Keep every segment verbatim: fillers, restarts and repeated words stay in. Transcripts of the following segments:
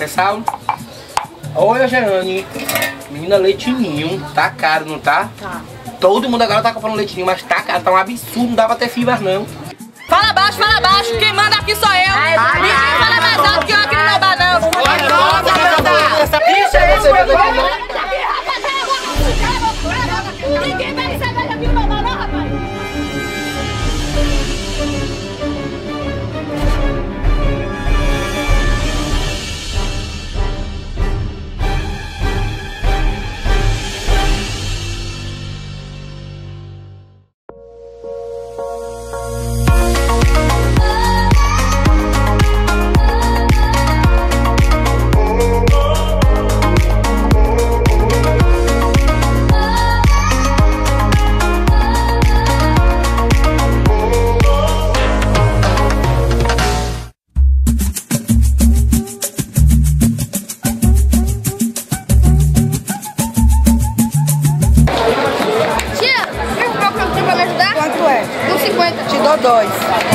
Quer sal? Olha, Jeane, menina, leitinho, tá caro, não tá? Tá. Todo mundo agora tá comprando leitinho, mas tá caro, tá um absurdo, não dá pra ter fibras não. Fala baixo, fala baixo, quem manda aqui sou eu. Ai, ninguém fala mais alto que eu aqui no meu bar, não. Olha, nossa, essa bicha aí, você viu? Ninguém vai saber aqui no meu bar, não, rapaz. Te dou dois.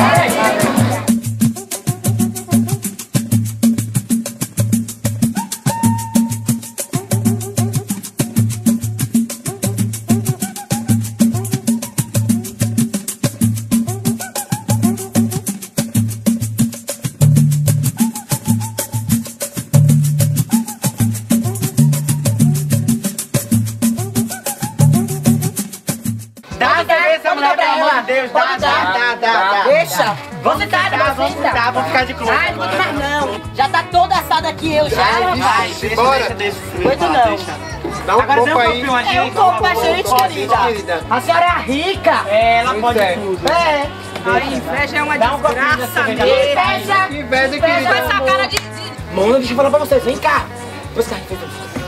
Deus, dá, dá, dá, dá. Deixa. Vamos ficar, Vamos ficar, vamos ficar de close. Ai, não vou mais não. Já tá toda assada aqui eu já. Vai, vai, deixa, bora. deixa, deixa. Muito não. Dá um Agora pouco vem um aí. pouquinho aqui. É um pouco pra gente, querida. A senhora é rica. É, ela Pois pode é. tudo. É. A inveja é uma Dá um copinho dessa desgraça cerveja. mesmo. Inveja. Que inveja, Com querida. essa cara de... de- Mano, deixa eu falar pra vocês, vem cá. Pois cá, vem cá.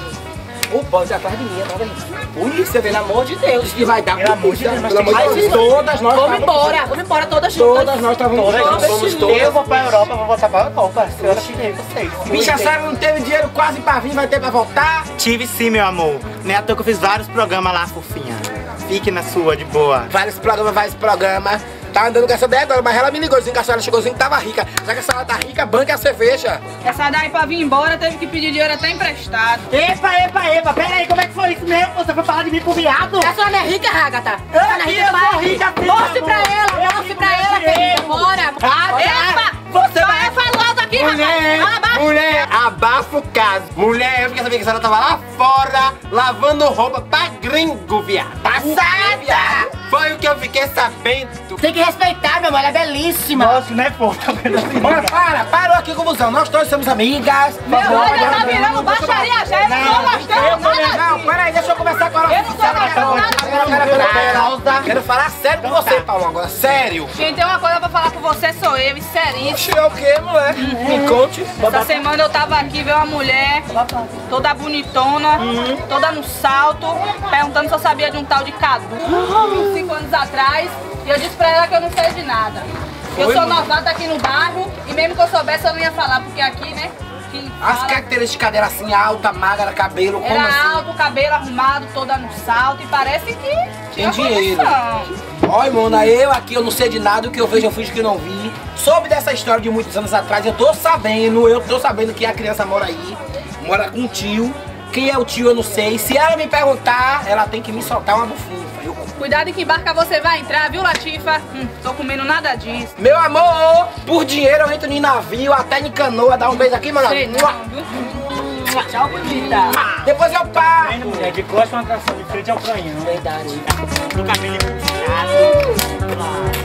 O pode ir atrás de mim, atrás de mim. Polícia, pelo amor de Deus, que vai dar Pelo amor de Deus, pelo amor de Mas Deus. Todas nós Vamos estávamos- embora. Vamos embora todas juntas. Todas nós estávamos Todas juntas, juntas. somos todas. Eu vou pra Europa, vou voltar pra Europa. A senhora tirei vocês. Bicha, a senhora não teve dinheiro quase pra vir, vai ter pra voltar? Tive sim, meu amor. Nem à toa que eu fiz vários programas lá, fofinha. Fique na sua, de boa. Vários programas, vários programas. Tá andando com essa ideia agora, mas ela me ligou, dizendo que a senhora chegou dizendo que tava rica. Já que a senhora tá rica, banca a cerveja. Essa daí pra vir embora teve que pedir dinheiro até emprestado. Epa, epa, epa. Pera aí, como é que foi isso mesmo? Você foi falar de mim pro viado? A senhora não é rica, Agatha? A senhora não é rica, eu sou rica, sim, Mostre amor. pra ela, mostre pra ela, querida. Bora. Ah, Epa! Você Só vai... eu falo alto aqui, Mulher, rapaz. Fala baixo. mulher, abafa o caso. Mulher, eu fiquei sabendo que a senhora tava lá fora, lavando roupa pra gringo, viado. Passada! Foi o que eu fiquei sabendo. Tem que respeitar, meu amor, ela é belíssima. Nossa, né, pô? Bora, para, parou aqui, confusão. Nós todos somos amigas. Meu olho já tá virando baixaria já. Eu não tô gostando nada. Não, peraí, deixa eu conversar com ela. Eu não tô gostando nada. Pera, pera, pera, pera. Quero falar sério com você, Paulo, agora. Sério. Quem tem uma coisa pra falar com você sou eu, e seríssimo. Oxi, é o quê, mulher? Me conte. Essa semana eu tava aqui, veio uma mulher, toda bonitona, toda no salto, perguntando se eu sabia de um tal de Cadu, uns cinco anos atrás, e eu disse pra ela que eu não sei de nada. Eu sou novata aqui no bairro, e mesmo que eu soubesse eu não ia falar, porque aqui, né, quem As fala características dela assim, alta, magra, cabelo, como era assim? alto, cabelo arrumado, toda no salto, e parece que Tem tinha dinheiro. condição. Olha, mona, eu aqui, eu não sei de nada, o que eu vejo eu finjo que não vi. Soube dessa história de muitos anos atrás, eu tô sabendo, eu tô sabendo que a criança mora aí, mora com um tio. Quem é o tio eu não sei. Se ela me perguntar, ela tem que me soltar uma bufunfa. Eu... Cuidado em que barca você vai entrar, viu, Latifa? Hum, tô comendo nada disso. Meu amor, por dinheiro eu entro em navio, até em canoa, dá um beijo aqui, mano. Sei não, viu? Tchau, bonita. Depois eu paro. É de costas uma atração de frente ao canhão. Verdade. No cabelo puxado.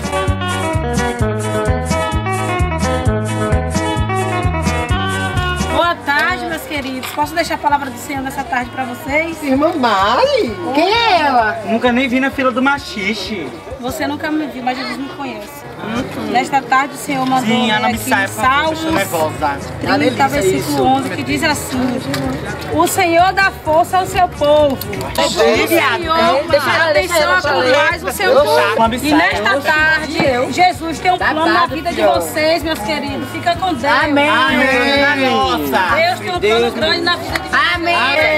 Boa tarde, meus queridos. Posso deixar a palavra do Senhor nessa tarde pra vocês? Irmã Mari? Quem é ela? Nunca nem vi na fila do machixe. Você nunca me viu, mas Jesus me conhece. Nesta tarde o Senhor mandou Sim, Ana, ler me aqui sai, em por favor, eu tô Salmos nervosa. trinta, versículo onze, que diz assim: o Senhor dá força ao seu povo. O Senhor Deixa ela, prestará deixa atenção ela, a deixa ela mais o seu povo. Uma E nesta tarde, Jesus tem um plano na vida de vocês, meus queridos. Fica com Deus. Amém. Amém. Nossa. Deus tem um plano grande na vida de vocês. Amém.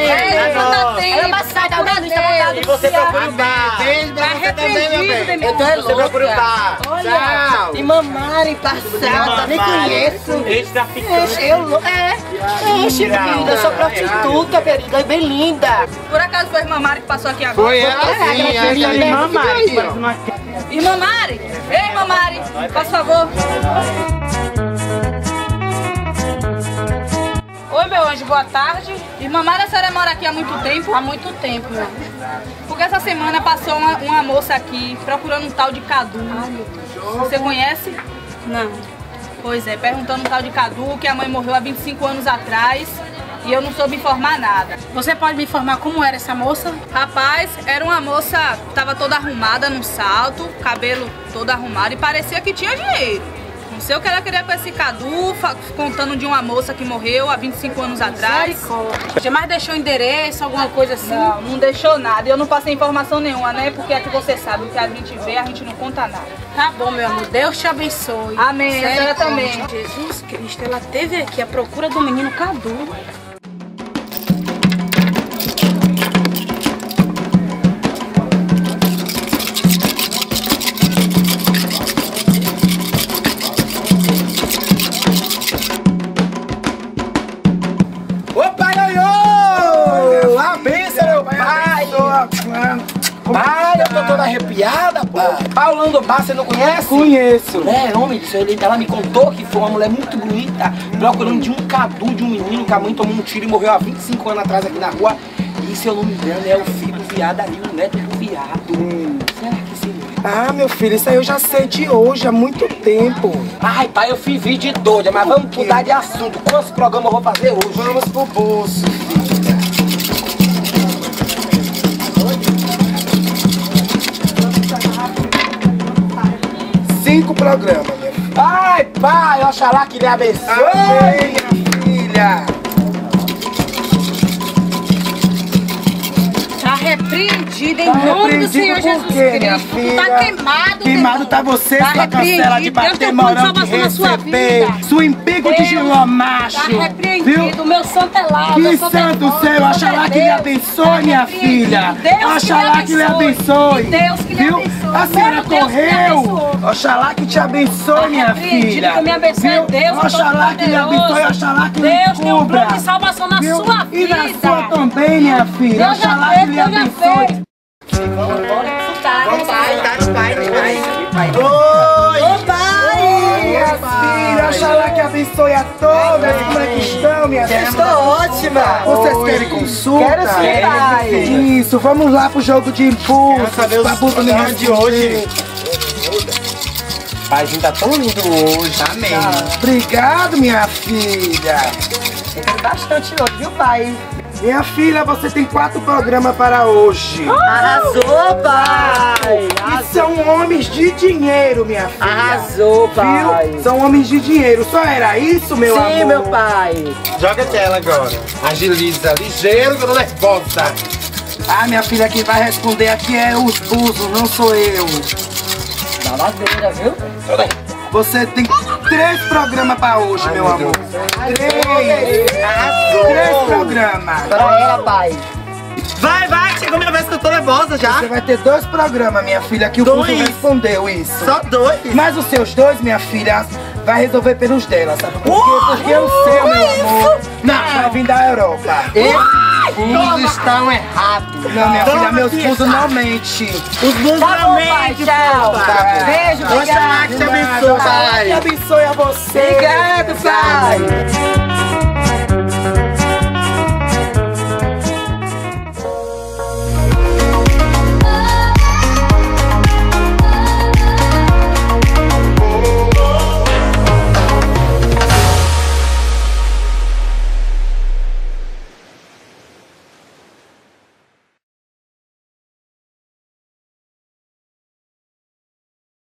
E você procura o bar. Beijo pra você também, meu bem. Eu tô é Você procura o louca. bar. Olha. Tchau. E mamãe passada, nem conheço. Esse tá ficando. Eu, é. Oxe, querida, eu sou prostituta, querida, bem linda. Por acaso foi Irmã Mari que passou aqui agora? Foi ela sim, a Irmã Mari. Irmã Mari? Ei, Irmã Mari, por favor. Oi, meu anjo, boa tarde. Irmã Mari, a senhora mora aqui há muito tempo? Há muito tempo, meu anjo. Porque essa semana passou uma, uma moça aqui procurando um tal de Cadu. Ai, meu Deus. Você conhece? Não. Pois é, perguntando um tal de Cadu, que a mãe morreu há vinte e cinco anos atrás. E eu não soube informar nada. Você pode me informar como era essa moça? Rapaz, era uma moça, tava toda arrumada num salto, cabelo todo arrumado e parecia que tinha dinheiro. Não sei o que ela queria com esse Cadu, contando de uma moça que morreu há vinte e cinco anos atrás. Você mais deixou endereço, alguma coisa assim? Não, não deixou nada. Eu não passei informação nenhuma, né? Porque é que você sabe, o que a gente vê, a gente não conta nada. Tá bom, meu amor. Deus te abençoe. Amém. A senhora também. Jesus Cristo, ela teve aqui a procura do menino Cadu. Pai, eu tô toda arrepiada, pai. Paulando Bar, você não conhece? Conheço. É, homem disso, ele, ela me contou que foi uma mulher muito bonita, procurando de um Cadu, de um menino que a mãe tomou um tiro e morreu há vinte e cinco anos atrás aqui na rua. E se eu não me engano, é o filho do viado ali, o neto do viado. Hum. Será que sim? Ah, meu filho, isso aí eu já sei de hoje, há muito tempo. Ai, pai, eu fiz vídeo de doida, mas vamos mudar de assunto. Quantos programas eu vou fazer hoje? Vamos pro bolso, filha. Cinco programas, minha filha. Ai, pai, oxalá que lhe abençoe. Amém, minha filha. Tá repreendido em Tá nome do Senhor repreendido Jesus por quê, minha Cristo. filha? Tá queimado, Queimado demônio. tá você, Tá sua cancela de repreendido. Deus bater tem plano de morão de salvação na sua receber. vida. Sua empigo de Deus giló macho. Tá repreendido. Viu? Meu santo é lá. Que meu santo é santo bom, céu, meu oxalá santo é que lhe Deus. abençoe, Tá minha repreendido. filha. Deus que lhe Oxalá que lhe abençoe. Deus que lhe Viu? abençoe. A senhora Meu Deus que lhe correu. abençoe. Oxalá que te abençoe, Tá minha repreendido, filha. que me abençoe Viu? Deus, Oxalá que lhe Todo-Poderoso. abençoe, oxalá que lhe Deus tem um cubra. plano de salvação na Viu? sua E na vida. sua também, minha filha. Deus já Oxalá fez, que lhe Deus já abençoe. fez. Vamos pai, tá, pai, pai. Oi! Ô pai! Minha filha, oxalá que abençoe a todas. Como é que estão, minha filha? Estou ótima. Vocês querem consulta? Quero sim, pai. Isso, vamos lá pro jogo de impulso. Quero saber os pra Buda me programas de hoje. Paizinho tá tão lindo hoje. Amém. Obrigado, minha filha. Tem bastante hoje, viu, pai? Minha filha, você tem quatro programas para hoje. Arrasou, pai. E são homens de dinheiro, minha filha. Arrasou, pai. Viu? São homens de dinheiro. Só era isso, meu amor? Sim, meu pai. Joga a tela agora. Agiliza, ligeiro que eu tô nervosa. Ah, minha filha, quem vai responder aqui é os buzos, não sou eu. Da madeira, viu? Você tem três programas para hoje, meu amor. Três. Arrasou. Três programas. Pra ela, pai. Vai, vai, chegou minha vez que eu tô nervosa já. Você vai ter dois programas, minha filha, que o Dois? Buzo respondeu isso. Só dois. Mas os seus dois, minha filha, vai resolver pelos dela, sabe por quê? Porque o seu, meu amor, não, vai vir da Europa. Todos estão errados. Não, minha Toma filha, meus aqui, buzos essa. não mentem. Os bons Tá não bom, pai. mentem, Tchau. poxa. Beijo, Oxalá que te abençoe, Oxalá pai. que abençoe a você. Obrigado, pai.